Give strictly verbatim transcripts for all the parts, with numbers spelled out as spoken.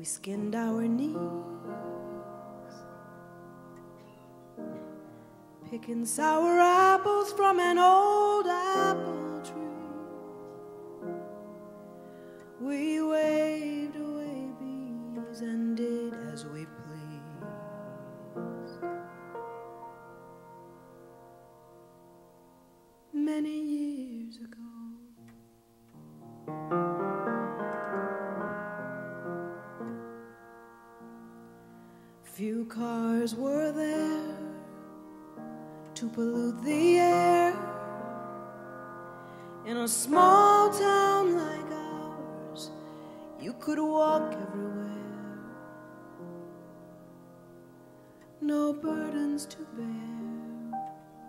skinned our knees, picking sour apples from an old apple tree. We waved away bees and did as we pleased. Many years ago. Few cars were there to pollute the air. In a small town like ours, you could walk everywhere. No burdens to bear.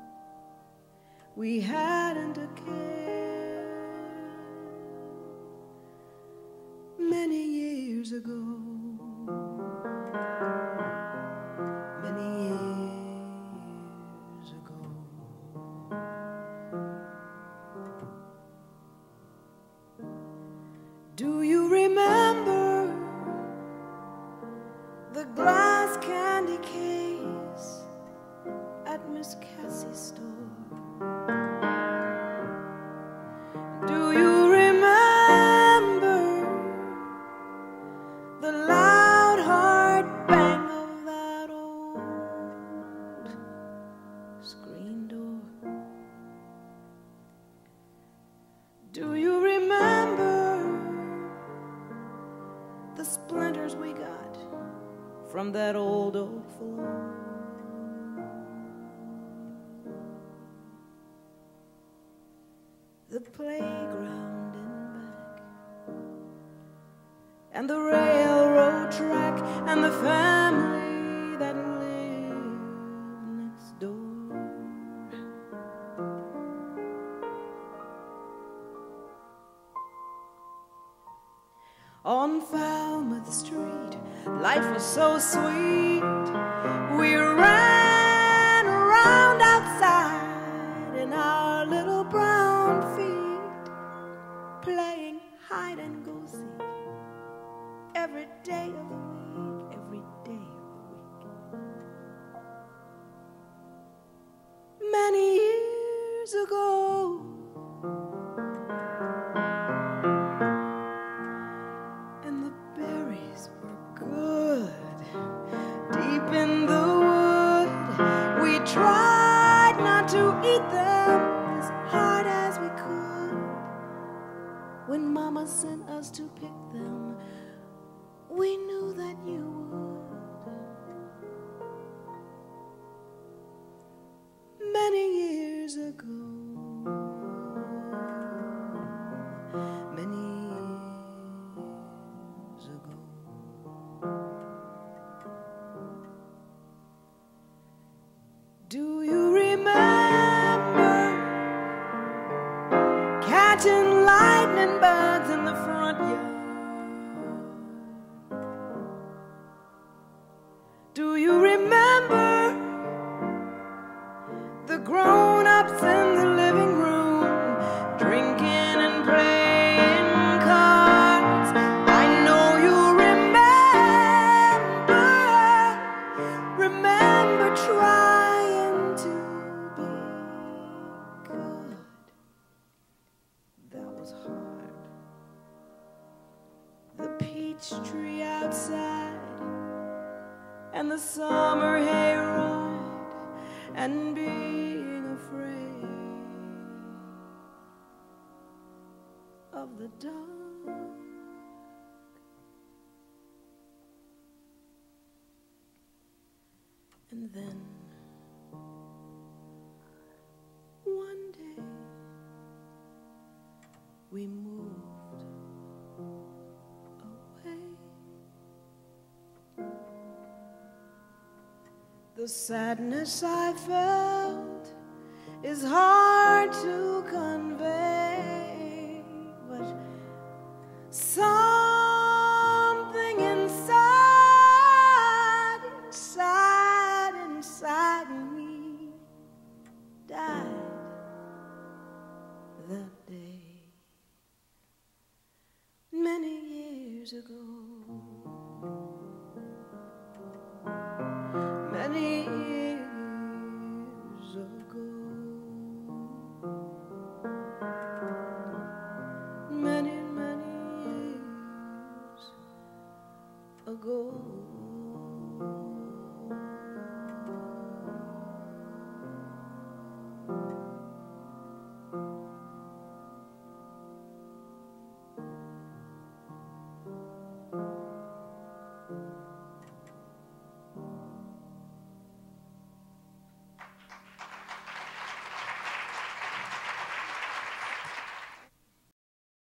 We hadn't a care. Many years ago. Do you remember the glass candy case at Miss Cassie's store? Do you remember the loud hard bang of that old screen door? Do you remember the splinters we got from that old oak floor? The playground in back, and the railroad track, and the family that lived next door. On Falmouth Street, life was so sweet. We ran around outside in our little brown feet, playing hide and go seek every day of the week, every day of the week. Many years ago. Deep in the wood, we tried not to eat them as hard as we could. When Mama sent us to pick them, we knew that you would. Many years ago. Many years ago. Do you remember catching lightning bugs in the front yard? Do you remember the grown-ups in the living room drinking and playing cards? I know you remember, remember trying to be good. That was hard. The peach tree outside, and the summer hayride, and being afraid of the dark. And then one day we moved away. The sadness I felt is hard to convey, but something inside, inside, inside me died that day many years ago. ago.